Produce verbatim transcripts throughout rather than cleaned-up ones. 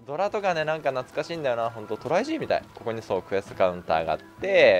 ドラとかね、なんか懐かしいんだよな。ほんとトライ G みたい。ここにそうクエストカウンターがあって、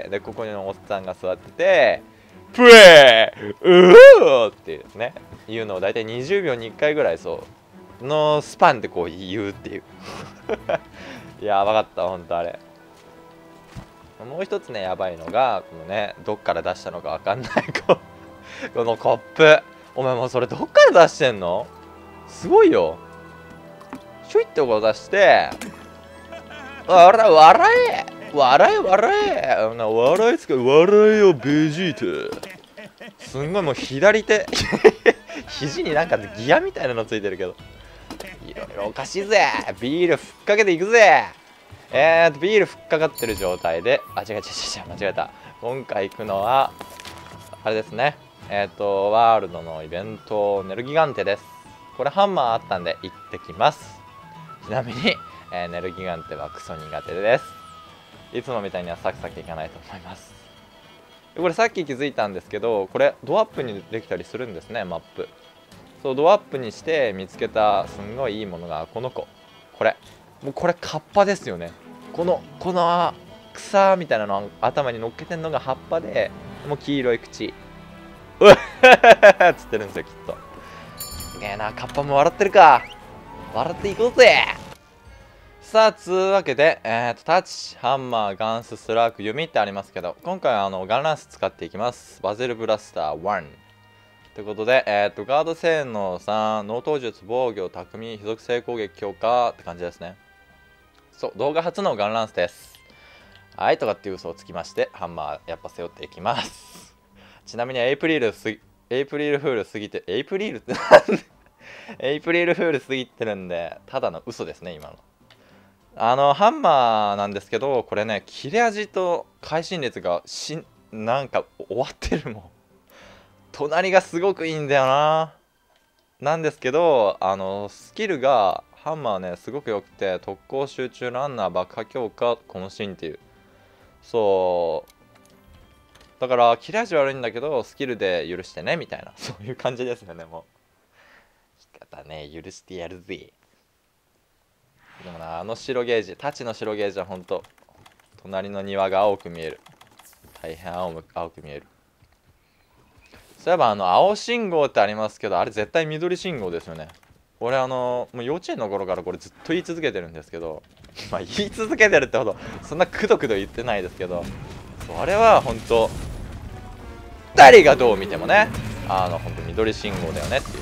でここにおっさんが座ってて、プレイうーっていうですね、言うのを大体にじゅうびょうにいっかいぐらいそうのスパンでこう言うっていうやばかったほんとあれ。もう一つねやばいのがこのね、どっから出したのかわかんないここのコップ。お前もうそれどっから出してんの？すごいよ。ひょいってこう出して笑え笑え笑え笑えな笑いつか笑えよベジータ。すんごいもう左手肘になんかギアみたいなのついてるけど、いろいろおかしいぜ。ビールふっかけていくぜ。えーとビールふっかかってる状態で、あ違う違う違う違う間違えた。今回行くのはあれですね、えっ、ー、とワールドのイベントネルギガンテです。これハンマーあったんで行ってきます。ちなみに、えー、ネルギガンテはクソ苦手です。いつもみたいにはサクサクいかないと思います。これさっき気づいたんですけど、これドアップにできたりするんですね。マップそうドアップにして見つけたすんごいいいものがこの子。これもうこれカッパですよね。このこの草みたいなの頭に乗っけてんのが葉っぱで、もう黄色い口うっっつってるんですよきっと。すげえな、カッパも笑ってるか。笑っていこうぜ。さあつうわけで、えーとタッチハンマーガンススラーク弓ってありますけど、今回はあのガンランス使っていきます。バゼルブラスターワンということで、えーとガード性能さん、脳頭術、防御、匠、非属性攻撃強化って感じですね。そう動画初のガンランスです。はいとかっていう嘘をつきまして、ハンマーやっぱ背負っていきますちなみにエイプリルすエイプリルフール過ぎて、エイプリルってなんでエイプリルフール過ぎてるんで、ただの嘘ですね今の。あのハンマーなんですけど、これね切れ味と会心率がしなんか終わってるもん。隣がすごくいいんだよな。なんですけど、あのスキルがハンマーねすごく良くて、特攻集中ランナー爆破強化渾身っていう、そうだから切れ味悪いんだけどスキルで許してねみたいな、そういう感じですよね。もう仕方ね許してやるぜ。でもな、あの白ゲージ、タチの白ゲージはほんと隣の庭が青く見える。大変青く青く見える。そういえばあの青信号ってありますけど、あれ絶対緑信号ですよね。俺あのもう幼稚園の頃からこれずっと言い続けてるんですけどまあ言い続けてるってほどそんなくどくど言ってないですけど、それは本当誰がどう見てもね、あの本当緑信号だよねっていう。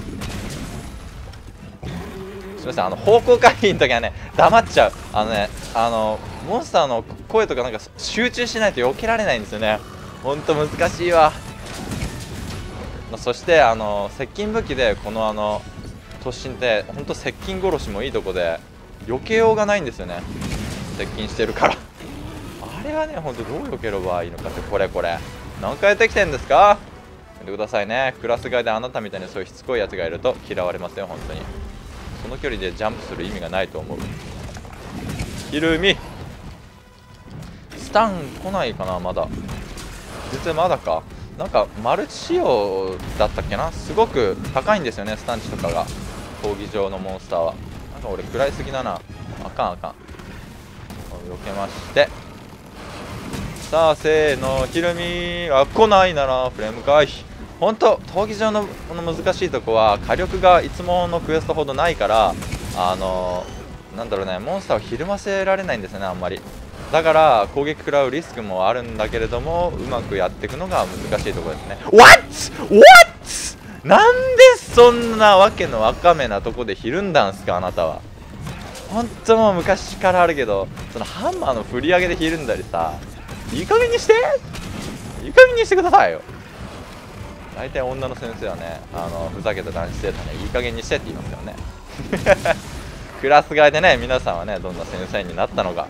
すみません、あの方向回避の時はね黙っちゃう。あのねあのモンスターの声とかなんか集中しないと避けられないんですよね。ほんと難しいわ。そしてあの接近武器でこのあの突進ってほんと接近殺しもいいとこで避けようがないんですよね、接近してるからあれはねほんとどう避ければいいのかって。これこれ何回やってきてんですか。やってくださいね。クラス外であなたみたいにそういうしつこいやつがいると嫌われますよ本当に。その距離でジャンプする意味がないと思う。ひるみスタン来ないかな。まだ実はまだか。なんかマルチ仕様だったっけな。すごく高いんですよねスタンチとかが。闘技場のモンスターはなんか俺食らいすぎだな。あかんあかん。避けまして、さあせーのひるみ。あ来ないならフレーム回避。ほんと闘技場のこの難しいとこは火力がいつものクエストほどないから、あのー、なんだろうね、モンスターをひるませられないんですよねあんまり。だから攻撃食らうリスクもあるんだけれども、うまくやっていくのが難しいところですね。 What? What? なんでそんなわけのわかめなとこでひるんだんすかあなたは。ほんともう昔からあるけど、そのハンマーの振り上げでひるんだりさ、いい加減にしていい加減にしてくださいよ。大体女の先生はね、あのふざけた男子生徒ね、いい加減にしてって言いますよねクラス替えでね、皆さんはねどんな先生になったのか、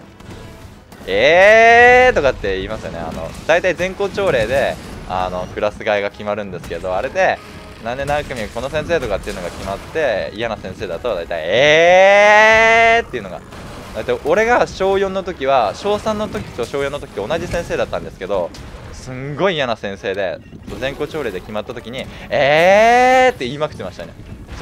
えーとかって言いますよね。あの大体全校朝礼であのクラス替えが決まるんですけど、あれで何年何組この先生とかっていうのが決まって、嫌な先生だと大体えーっていうのが、大体俺がしょうよんの時はしょうさんの時としょうよんの時と同じ先生だったんですけど、すんごい嫌な先生で、全校朝礼で決まった時にえーって言いまくってましたね。